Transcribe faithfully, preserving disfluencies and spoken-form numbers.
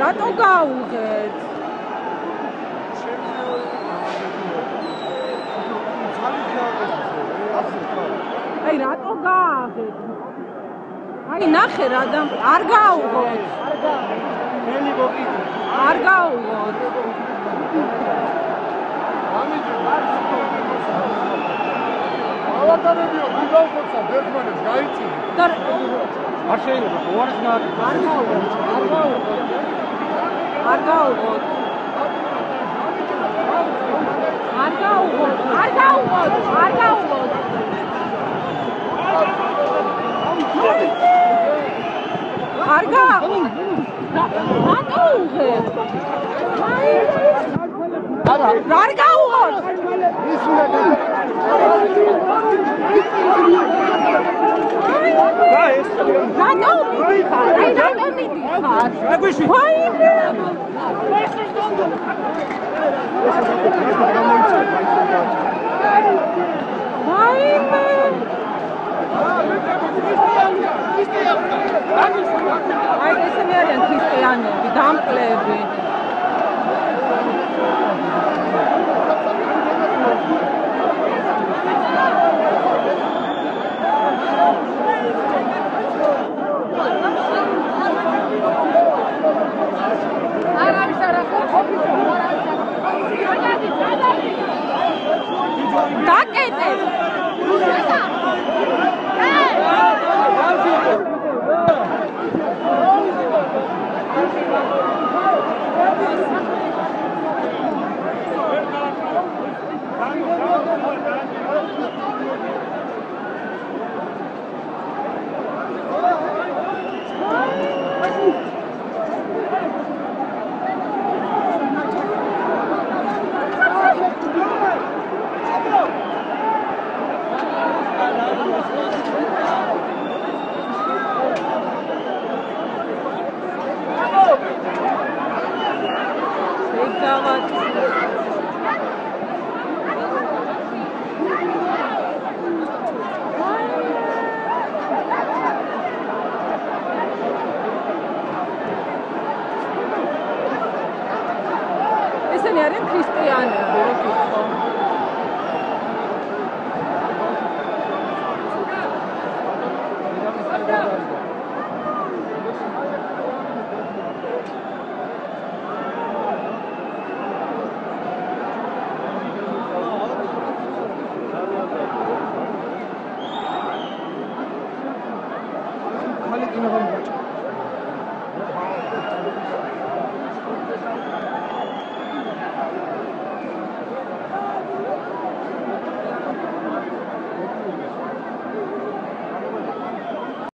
რატო გაუღეთ? აი რატო გააღეთ? აი ნახე რა და არ გაუღოთ. მელი მოკიდე. არ გაუღოთ. ალაგარებიო, გიგავხოცა ბერგმანებს გაიწინე. და არ შეიძლება, უარეს გააკეთე. არ გაუღოთ. არ გაუღოთ. არ გაუღოთ. არ გაუღოთ. არ გაუღოთ. არ გაუღოთ. არ გაუღოთ. რატო უღებ? არა, არ გაუღოთ. ის უნდა და ეს რატო მიდიხარ? აი რატო მიდიხარ? აგვიში. ვაიმე. ვაიმე. აი ესენი არიან ქრისტიანები, დამკლები. დაკეტეს. ესენი არიან ქრისტიანები, რა თქმა უნდა.